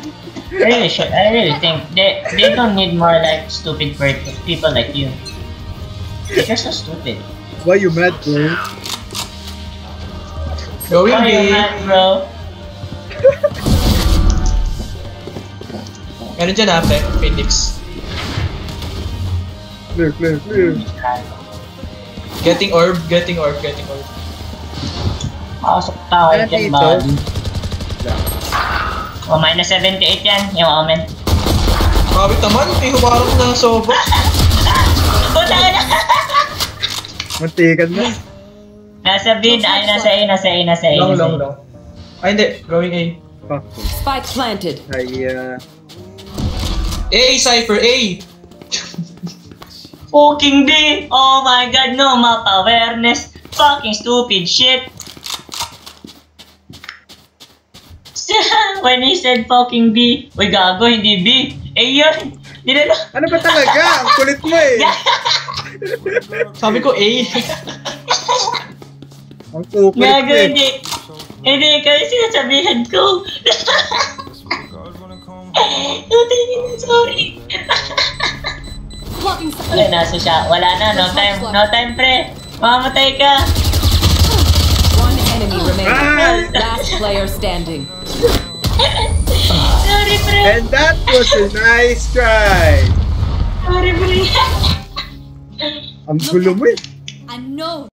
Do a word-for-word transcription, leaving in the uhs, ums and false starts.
I really should. I really think they they don't need more like stupid per- people like you. You're so stupid. Why you mad, bro? Going Why you B. mad, bro? Meron dyan ate, Phoenix. Clear, clear, clear. Getting orb, getting orb, getting orb. Pasok tao Ano dyan, dito? buddy. Oh, minus seventy-eight yan, yung omen. Kapit naman, may humarap na soba. Puta ka na! Mantikan na. Nasa bin, ay nasa A, nasa A, nasa A. Long, nasa long, A. long. Ay hindi, going A. Fuck. Spike planted. Ay, uh... A, Cypher, A! Fucking B! Oh my god, no map awareness. Fucking stupid shit. When he said fucking B, uy gago, hindi B. Eh yun! Dinala. Ano ba talaga? Ang kulit mo eh. Sabi ko A. Ang kukulit Gago, mo eh. hindi. Hindi, kasi sinasabihan ko. Sorry. Wala, nasa siya. Wala na, no time. No time, pre. Mamamatay ka. One enemy remaining. Ah! Last player standing. Sorry, pre. And that was a nice try. Sorry, pre. Ang gulo mo eh. I know